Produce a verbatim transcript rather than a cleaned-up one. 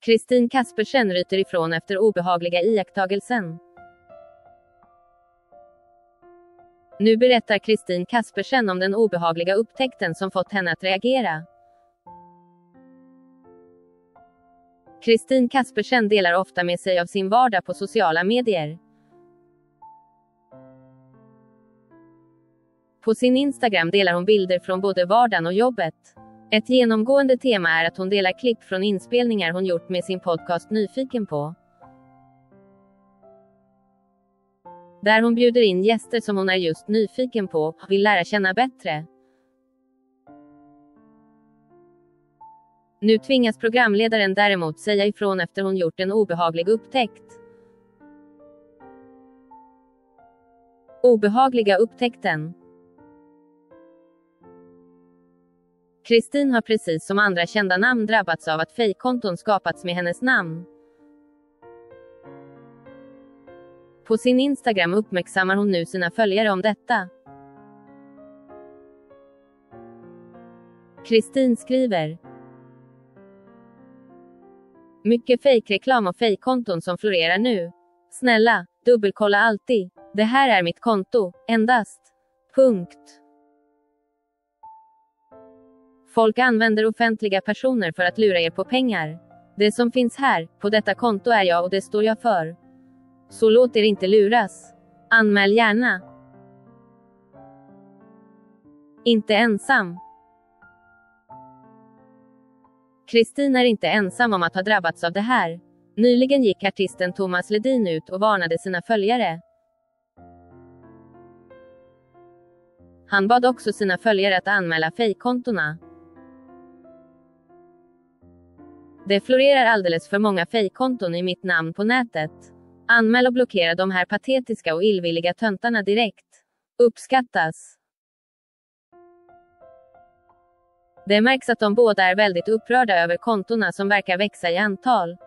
Kristin Kaspersen ryter ifrån efter obehagliga iakttagelsen. Nu berättar Kristin Kaspersen om den obehagliga upptäckten som fått henne att reagera. Kristin Kaspersen delar ofta med sig av sin vardag på sociala medier. På sin Instagram delar hon bilder från både vardagen och jobbet. Ett genomgående tema är att hon delar klipp från inspelningar hon gjort med sin podcast Nyfiken på. Där hon bjuder in gäster som hon är just nyfiken på och vill lära känna bättre. Nu tvingas programledaren däremot säga ifrån efter hon gjort en obehaglig upptäckt. Obehagliga upptäckten. Kristin har precis som andra kända namn drabbats av att fejkkonton skapats med hennes namn. På sin Instagram uppmärksammar hon nu sina följare om detta. Kristin skriver: mycket fejkreklam och fejkkonton som florerar nu. Snälla, dubbelkolla alltid. Det här är mitt konto, endast. Punkt. Folk använder offentliga personer för att lura er på pengar. Det som finns här, på detta konto är jag och det står jag för. Så låt er inte luras. Anmäl gärna. Inte ensam. Kristin är inte ensam om att ha drabbats av det här. Nyligen gick artisten Thomas Ledin ut och varnade sina följare. Han bad också sina följare att anmäla fejkkontona. Det florerar alldeles för många fejkkonton i mitt namn på nätet. Anmäl och blockera de här patetiska och illvilliga töntarna direkt. Uppskattas. Det märks att de båda är väldigt upprörda över kontona som verkar växa i antal.